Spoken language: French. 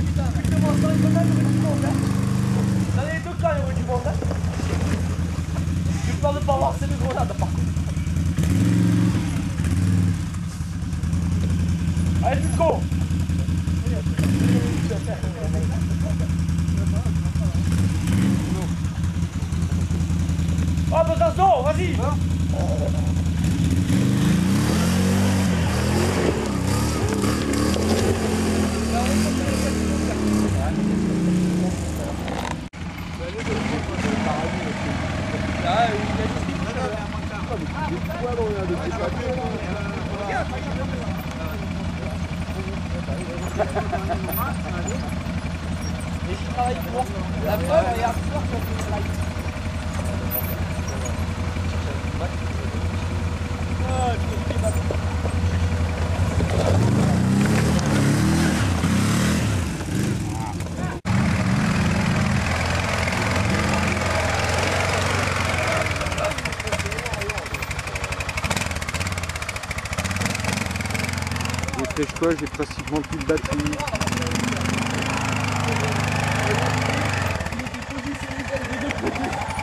Dans les deux cas, il y aurait du monde. J'ai peur de ne pas avoir ces deux grenades par contre. Allez, Nico! Oh, bah attention, vas-y! Et je travaille pour la preuve, regarde, sur le travail. Dépêche-toi, j'ai pratiquement plus de batterie. Il était positionné dans les deux côtés.